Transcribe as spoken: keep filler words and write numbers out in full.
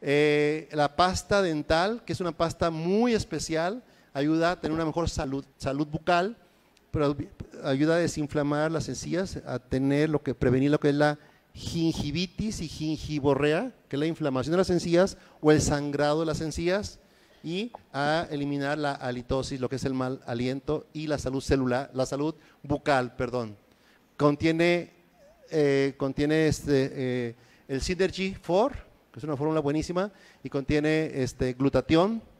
Eh, la pasta dental, que es una pasta muy especial, ayuda a tener una mejor salud, salud bucal, pero ayuda a desinflamar las encías, a tener lo que prevenir lo que es la gingivitis y gingivorrea, que es la inflamación de las encías o el sangrado de las encías, y a eliminar la halitosis, lo que es el mal aliento, y la salud celular, la salud bucal, perdón. Contiene, eh, contiene este, eh, el Synergy cuatro, que es una fórmula buenísima, y contiene este, glutatión,